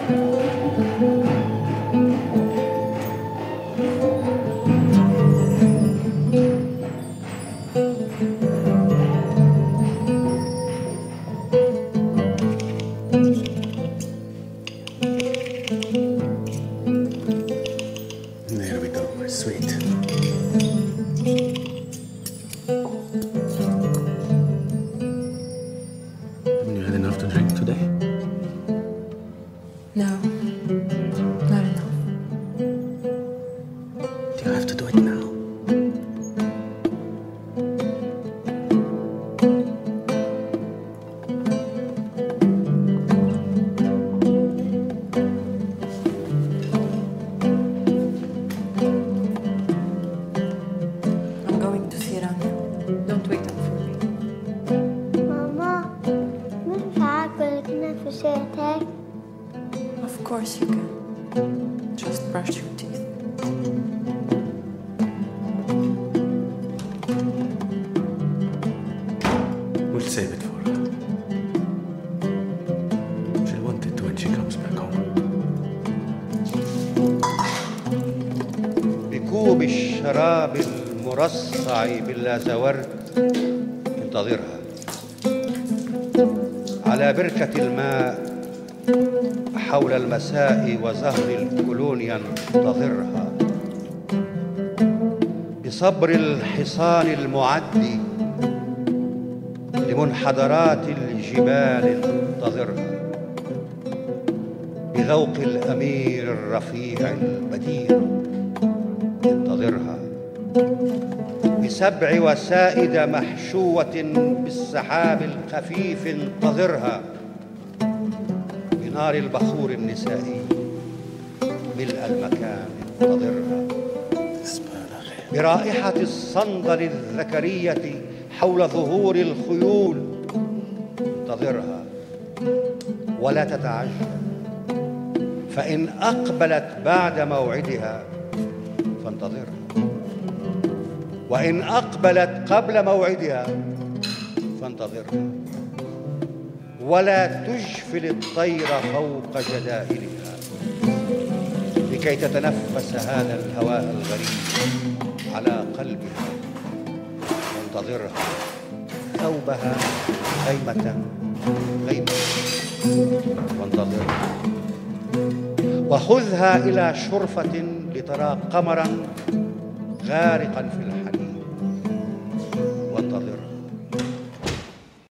There we go, sweet. Haven't you had enough to drink today? No, not enough. Do you have to do it now? I'm going to see Rania. Don't wait up for me. ماما ينفع أكل كنافة؟ Of course you can. Just brush your teeth. We'll save it for her. She'll want it when she comes back home. بكوب الشراب المرصع باللازورد انتظرها. على بركة الماء حول المساء وزهر الكولونيا انتظرها. بصبر الحصان المعد لمنحدرات الجبال انتظرها. بذوق الأمير الرفيع البديع انتظرها. بسبع وسائد محشوة بالسحاب الخفيف انتظرها. بنار البخور النسائي ملء المكان انتظرها. برائحة الصندل الذكرية حول ظهور الخيول انتظرها. ولا تتعجل، فإن أقبلت بعد موعدها فانتظرها، وإن أقبلت قبل موعدها فانتظرها. ولا تجفل الطير فوق جدائلها لكي تتنفس هذا الهواء الغريب على قلبها. وانتظرها. ثوبها غيمة غيمة وانتظرها. وخذها إلى شرفة لترى قمرا غارقا في الحنين.